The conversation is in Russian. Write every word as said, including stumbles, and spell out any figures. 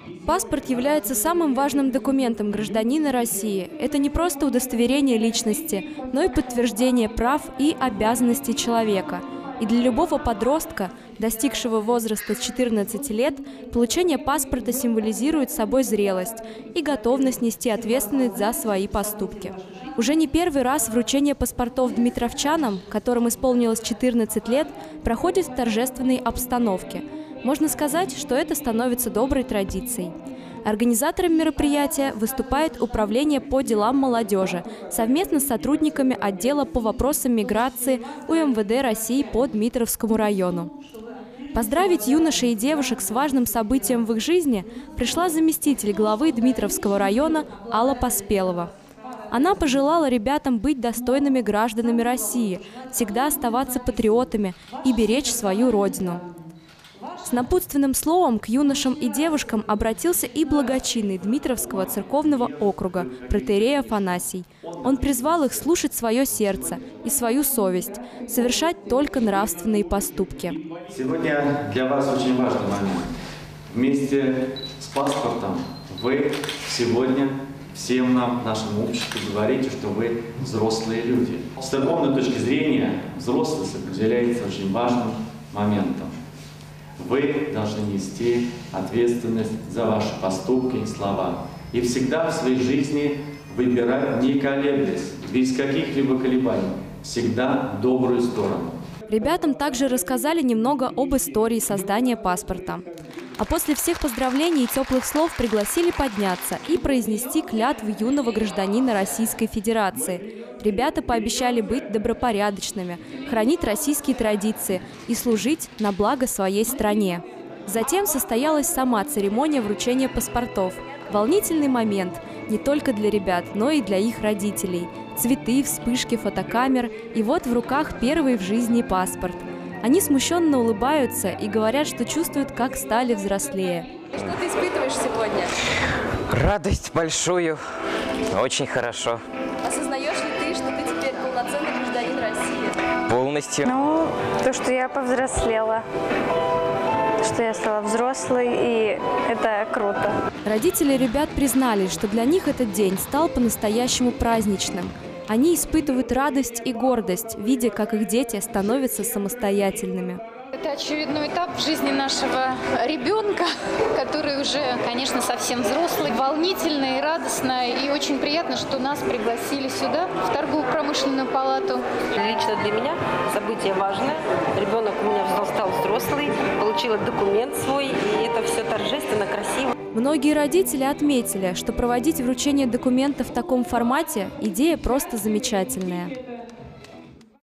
Паспорт является самым важным документом гражданина России. Это не просто удостоверение личности, но и подтверждение прав и обязанностей человека. И для любого подростка, достигшего возраста четырнадцати лет, получение паспорта символизирует собой зрелость и готовность нести ответственность за свои поступки. Уже не первый раз вручение паспортов дмитровчанам, которым исполнилось четырнадцать лет, проходит в торжественной обстановке. Можно сказать, что это становится доброй традицией. Организатором мероприятия выступает Управление по делам молодежи совместно с сотрудниками отдела по вопросам миграции У Эм Вэ Дэ России по Дмитровскому району. Поздравить юношей и девушек с важным событием в их жизни пришла заместитель главы Дмитровского района Алла Поспелова. Она пожелала ребятам быть достойными гражданами России, всегда оставаться патриотами и беречь свою родину. С напутственным словом к юношам и девушкам обратился и благочинный Дмитровского церковного округа протоиерей Афанасий. Он призвал их слушать свое сердце и свою совесть, совершать только нравственные поступки. Сегодня для вас очень важный момент. Вместе с паспортом вы сегодня всем нам, нашему обществу, говорите, что вы взрослые люди. С церковной точки зрения взрослость определяется очень важным моментом. Вы должны нести ответственность за ваши поступки и слова. И всегда в своей жизни выбирать, не колеблясь, без каких-либо колебаний, всегда добрую сторону. Ребятам также рассказали немного об истории создания паспорта. А после всех поздравлений и теплых слов пригласили подняться и произнести клятву юного гражданина Российской Федерации. Ребята пообещали быть добропорядочными, хранить российские традиции и служить на благо своей стране. Затем состоялась сама церемония вручения паспортов. Волнительный момент не только для ребят, но и для их родителей. Цветы, вспышки фотокамер, и вот в руках первый в жизни паспорт. Они смущенно улыбаются и говорят, что чувствуют, как стали взрослее. Что ты испытываешь сегодня? Радость большую. Очень хорошо. Осознаешь ли ты, что ты теперь полноценный гражданин России? Полностью. Ну, то, что я повзрослела, что я стала взрослой, и это круто. Родители ребят признали, что для них этот день стал по-настоящему праздничным. Они испытывают радость и гордость, видя, как их дети становятся самостоятельными. Это очередной этап в жизни нашего ребенка, который уже, конечно, совсем взрослый, волнительно и радостно. И очень приятно, что нас пригласили сюда, в торгово-промышленную палату. Лично для меня событие важное. Ребенок у меня стал взрослый, получил документ свой, и это все торжественно, красиво. Многие родители отметили, что проводить вручение документов в таком формате – идея просто замечательная.